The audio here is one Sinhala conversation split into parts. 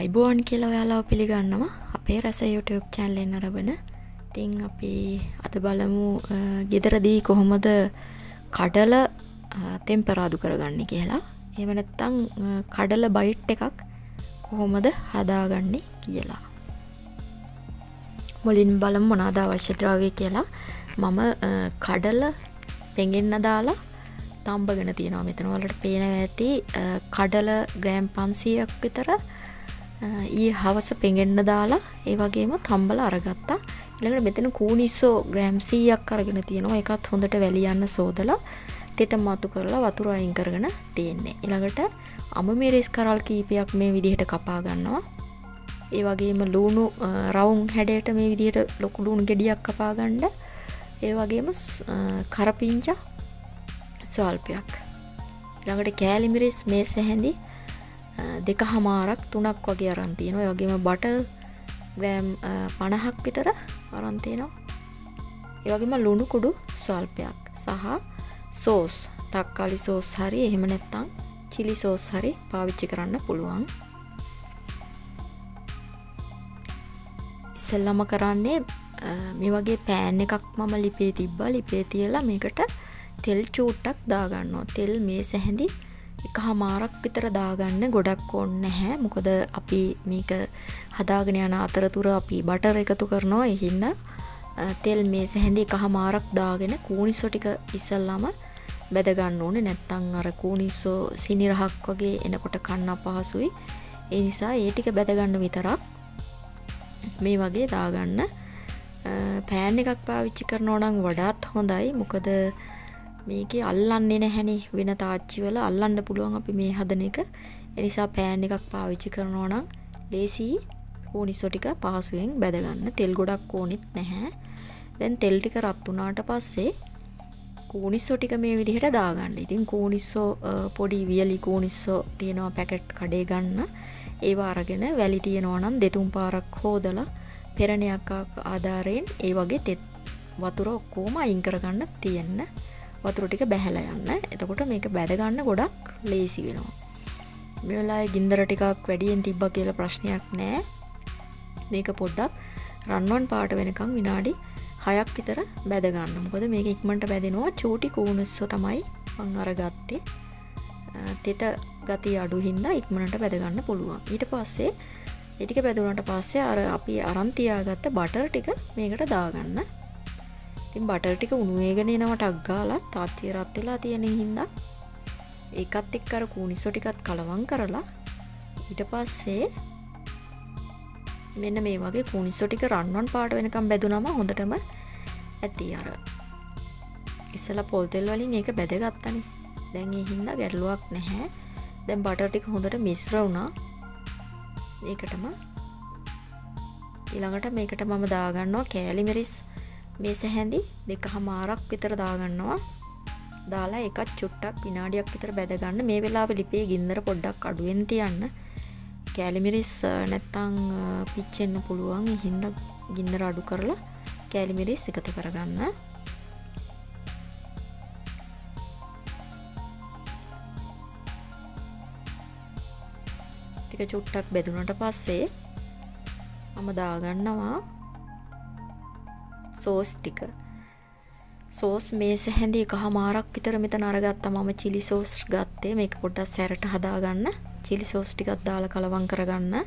අයිබෝන් කියලා ඔයාලව පිළිගන්නවා අපේ රස YouTube channel එක නරඹන. ඉතින් අපි අද බලමු ගෙදරදී කොහොමද කඩල ටෙම්පරාදු කරගන්නේ කියලා. එහෙම නැත්නම් කඩල බයිට් එකක් කොහොමද හදාගන්නේ කියලා. මුලින් බලමු මොනවාද අවශ්‍ය ද්‍රව්‍ය කියලා. මම කඩල පෙඟෙන්න දාලා තම්බගෙන තියෙනවා. මෙතන වලට පේනවා ඇති කඩල ග්‍රෑම් 500ක් විතර ඊ හවස පෙඟෙන්න දාලා ඒ වගේම තම්බලා අරගත්තා. ඊළඟට මෙතන කූනිස්සෝ ග්‍රෑම් 100ක් අරගෙන තියෙනවා. ඒකත් හොඳට වැලියන්න සෝදලා තෙත මතු කරලා වතුර අයින් කරගෙන තියෙන්නේ. ඊළඟට අම මිරිස් කරල් කීපයක් මේ විදිහට කපා ගන්නවා. ඒ වගේම ලුණු රවුම් හැඩයට මේ විදිහට ලොකු ලුණු ගෙඩියක් කපා ගන්න. ඒ වගේම කරපිංචා ස්වල්පයක්. ඊළඟට කෑලි මිරිස් මේ සැහැඳි 2මාරක් 3ක් වගේ අරන් තියෙනවා. ඒ වගේම බටර් ග්‍රෑම් 50ක් විතර අරන් තියෙනවා. ඒ වගේම ලුණු කුඩු ස්වල්පයක් සහ සෝස්, තක්කාලි සෝස් හරි එහෙම නැත්නම් chili සෝස් හරි පාවිච්චි කරන්න පුළුවන්. ඉස්සෙල්ලාම කරන්නේ මේ වගේ පෑන් එකක් මම ලිපේ තිබ්බා. ලිපේ තියලා මේකට තෙල් චූට්ටක් දාගන්නවා. තෙල් මේ සැහැඳි 1මාරක් විතර දාගන්න. ගොඩක් ඕනේ නැහැ. මොකද අපි මේක හදාගෙන යන අතරතුර අපි බටර් එකතු කරනවා. ඒ හින්දා තෙල් මේ සැහැඳි 1මාරක් දාගෙන කූනිස්සෝ ටික ඉස්සල්ලාම බෙද ගන්න ඕනේ. නැත්තම් අර කූනිස්සෝ සිනිරහක් වගේ එනකොට කන්න අපහසුයි. ඒ නිසා ඒ ටික බෙද ගන්න විතරක් මේ වගේ දාගන්න. පෑන් එකක් පාවිච්චි කරනවා නම් වඩාත් හොඳයි. මොකද මේකේ අල්ලන්නේ නැහැනේ. වෙන තාච්චි වල අල්ලන්න පුළුවන් අපි මේ හදන එක. ඒ නිසා පෑන් එකක් පාවිච්චි කරනවා නම් ලේසි කූනිස්සෝ ටික පහසුවෙන් බෙද ගන්න. තෙල් ගොඩක් ඕනෙත් නැහැ. දැන් තෙල් ටික රත් වුණාට පස්සේ කූනිස්සෝ ටික මේ විදිහට දාගන්න. ඉතින් කූනිස්සෝ පොඩි වියලි කූනිස්සෝ තියෙනවා පැකට් කඩේ ගන්න. ඒවා අරගෙන වැලි තියෙනවා නම් 2-3 පාරක් හොදලා පෙරණයක් ආධාරයෙන් ඒ වගේ තෙත් වතුර ඔක්කොම අයින් කරගන්න තියෙන්න. වතුර ටික බැහැලා යන්න. එතකොට මේක බැද ගන්න ගොඩක් ලේසි වෙනවා. මේ වෙලාවේ ගින්දර ටිකක් වැඩියෙන් තිබ්බා කියලා ප්‍රශ්නයක් නැහැ. මේක පොඩ්ඩක් රන්වන් පාට වෙනකන් විනාඩි 6ක් විතර බැද ගන්න. මොකද මේක ඉක්මනට බැදෙනවා. චූටි කූනිස්සෝ තමයි මම අරගත්තේ. තෙත ගතිය අඩු හින්දා ඉක්මනට බැද ගන්න පුළුවන්. ඊට පස්සේ ඒ ටික බැදුනට පස්සේ අර අපි අරන් තියාගත්ත බටර් ටික මේකට දාගන්න. ඉතින් බටර් ටික උණු වේගෙන එනවා ටක් ගාලා තාච්චිය රත් වෙලා තියෙන හින්දා ඒකත් එක්ක අර කූනිස්සෝ ටිකත් කලවම් කරලා ඊට පස්සේ මෙන්න මේ වගේ කූනිස්සෝ ටික රන්වන් පාට වෙනකම් බැදුනම හොඳටම ඇති. අර ඉස්සලා පොල් තෙල් වලින් ඒක බැදගත්තානේ. දැන් ඒ හින්දා ගැටලුවක් නැහැ. දැන් බටර් ටික හොඳට මිශ්‍ර වුණා. ඒකටම ඊළඟට මේකට මම දාගන්නවා කෑලි මිරිස් මේ සැහැඳි 2මාරක් විතර දාගන්නවා. දාලා එකත් චුට්ටක් විනාඩියක් විතර බැද ගන්න. මේ වෙලාවේ ලිපේ ගින්දර පොඩ්ඩක් අඩුවෙන් තියන්න. කෑලි මිරිස් නැත්තම් පිච්චෙන්න පුළුවන්. ඒ හින්දා ගින්දර අඩු කරලා කෑලි මිරිස් එකතු කරගන්න. ටික චුට්ටක් බෙදුනට පස්සේ මම දාගන්නවා සෝස් ටික. සෝස් මේ සැහැඳි 1මාරක් විතර මෙතන අරගත්තා. මම chili සෝස් ගත්තේ. මේක පොඩ්ඩක් සැරට හදාගන්න. chili සෝස් ටිකක් දාලා කලවම් කරගන්න.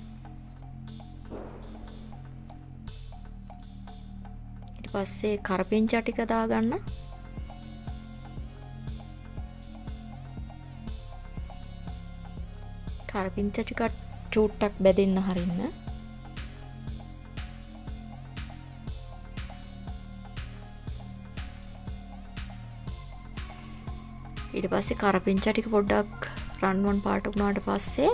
ඊට පස්සේ කරපිංචා ටික දාගන්න. කරපිංචා ටික චූට්ටක් බැදෙන්න හරින්න. ඊට පස්සේ කරපිංචා ටික පොඩ්ඩක් රන්වන් පාට වුණාට පස්සේ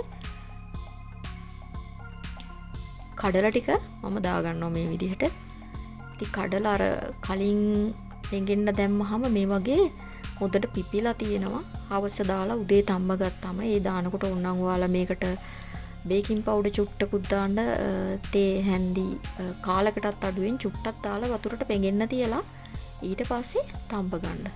කඩල ටික මම දාගන්නවා මේ විදිහට. ඉතින් කඩල අර කලින් පෙඟෙන්න දැම්මහම මේ වගේ හොඳට පිපිලා තියෙනවා. හවස දාලා උදේ තම්බ ගත්තාම ඒ දානකොට උන්නම් ඔයාලා මේකට බේකින් පවුඩර් චුට්ටකුත් දාන්න. තේ හැන්දි කාලකටත් අඩුවෙන් චුට්ටක් දාලා වතුරට පෙඟෙන්න තියලා ඊට පස්සේ තම්බ ගන්න.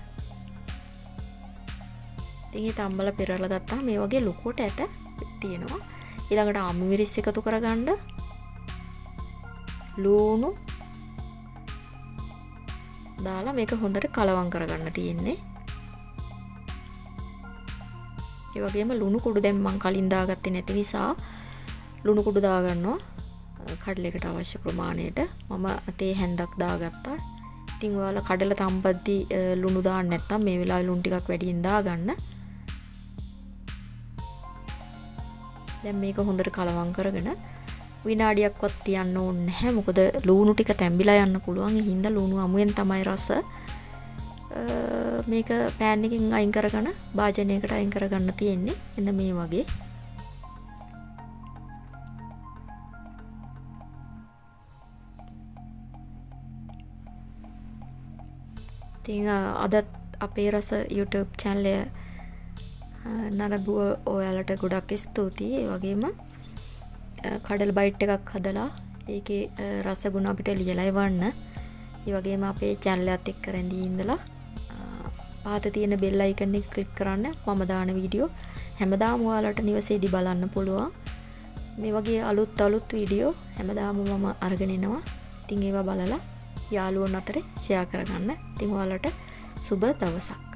ඉතින් ඒ තම්බලා පෙරලා ගත්තාම මේ වගේ ලොකුවට ඇට තියෙනවා. ඊළඟට අමුමිරිස් එකතු කරගන්න. ලූණු දාලා මේක හොඳට කලවම් කරගන්න තියෙන්නේ. ඒ වගේම ලුණු කුඩු දැන් මම කලින් දාගත්තේ නැති නිසා ලුණු කුඩු දාගන්නවා. කඩලයකට අවශ්‍ය ප්‍රමාණයට මම තේ හැන්දක් දාගත්තා. ඉතින් ඔයාලා කඩල තම්පද්දි ලුණු දාන්න නැත්නම් මේ වෙලාවේ ලුණු ටිකක් වැඩියෙන් දාගන්න. දැන් මේක හොඳට කලවම් කරගෙන විනාඩියක්වත් තියන්න ඕනේ නැහැ. මොකද ලුණු ටික තැඹිලා යන්න පුළුවන්. ඒ හින්දා ලුණු අමුයෙන් තමයි රස. මේක පෑන් එකකින් අයින් කරගෙන භාජනයකට අයින් කරගන්න තියෙන්නේ. එන්න මේ වගේ. ඉතින් අදත් අපේ රස YouTube channel එක නරඹුව ඔයාලට ගොඩක් ස්තුතියි. ඒ වගේම කඩල බයිට් එකක් හදලා ඒකේ රස ගුණ අපිට ලියලා එවන්න. ඒ වගේම අපේ channel එකත් එක්ක රැඳී ඉඳලා පහත තියෙන bell icon එක click කරන්න. මම දාන වීඩියෝ හැමදාම ඔයාලට නිවසේදී බලන්න පුළුවන්. මේ වගේ අලුත් වීඩියෝ හැමදාම මම අරගෙන එනවා. ඉතින් ඒවා බලලා යාළුවොන් අතරේ share කරගන්න. ඉතින් ඔයාලට සුබ දවසක්.